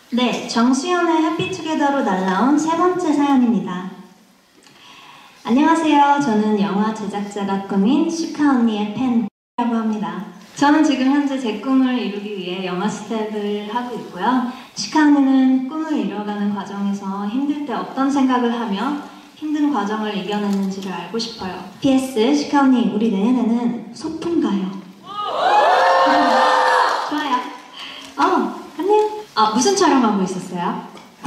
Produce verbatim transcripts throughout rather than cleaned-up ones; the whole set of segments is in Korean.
네, 정수연의 해피투게더로 날라온 세 번째 사연입니다. 안녕하세요. 저는 영화 제작자가 꿈인 시카 언니의 팬이라고 합니다. 저는 지금 현재 제 꿈을 이루기 위해 영화 스텝을 하고 있고요. 시카 언니는 꿈을 이뤄가는 과정에서 힘들 때 어떤 생각을 하며 힘든 과정을 이겨냈는지를 알고 싶어요. 피에스 시카 언니, 우리 내년에는 소풍 가요. 좋아요. 어, 안녕. 아, 무슨 촬영하고 있었어요?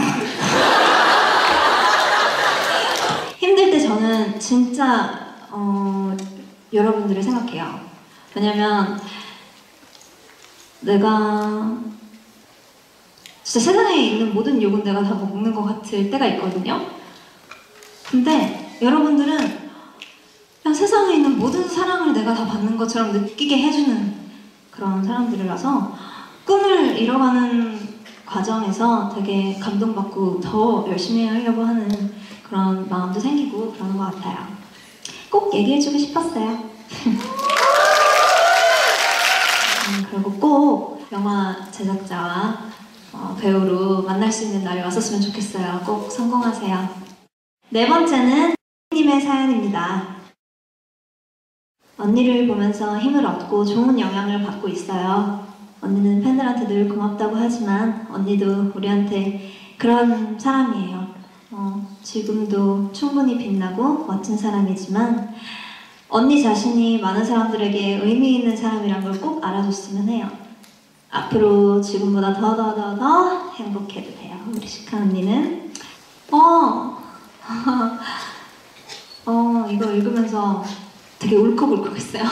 힘들 때 저는 진짜 어, 여러분들을 생각해요. 왜냐면 내가 진짜 세상에 있는 모든 욕은 내가 다 먹는 것 같을 때가 있거든요. 근데 여러분들은 그냥 세상에 있는 모든 사랑을 내가 다 받는 것처럼 느끼게 해주는 그런 사람들이라서 꿈을 이뤄가는 과정에서 되게 감동받고 더 열심히 하려고 하는 그런 마음도 생기고 그러는 것 같아요. 꼭 얘기해주고 싶었어요. 음, 그리고 꼭 영화 제작자와 어, 배우로 만날 수 있는 날이 왔었으면 좋겠어요. 꼭 성공하세요. 네 번째는 님의 사연입니다. 언니를 보면서 힘을 얻고 좋은 영향을 받고 있어요. 언니는 팬들한테 늘 고맙다고 하지만 언니도 우리한테 그런 사람이에요. 어, 지금도 충분히 빛나고 멋진 사람이지만 언니 자신이 많은 사람들에게 의미 있는 사람이란 걸 꼭 알아줬으면 해요. 앞으로 지금보다 더 더 더 더 행복해도 돼요. 우리 시카 언니는. 어, 어 이거 읽으면서 되게 울컥울컥했어요.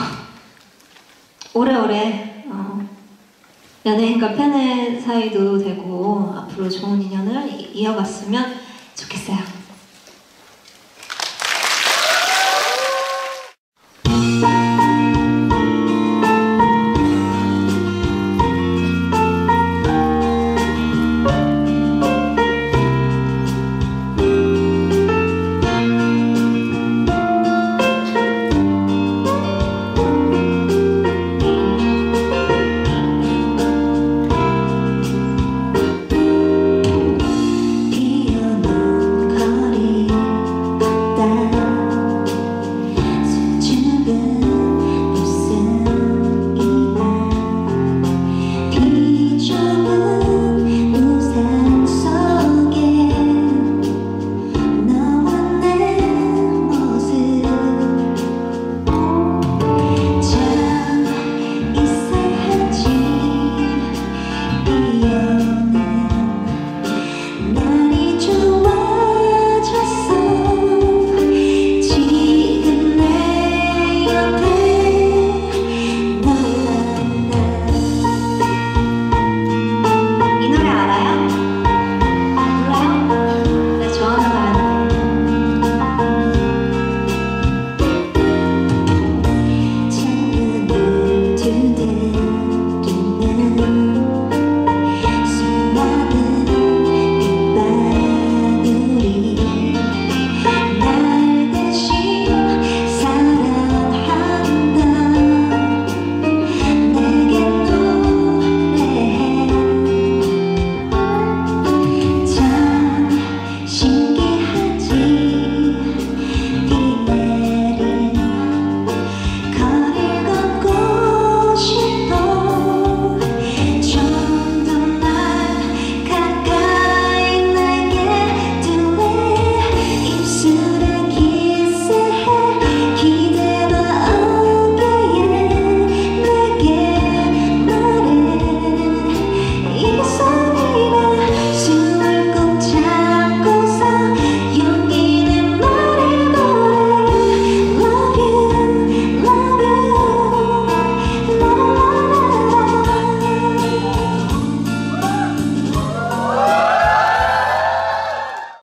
오래오래 어, 연예인과 팬의 사이도 되고 앞으로 좋은 인연을 이어갔으면 좋겠어요.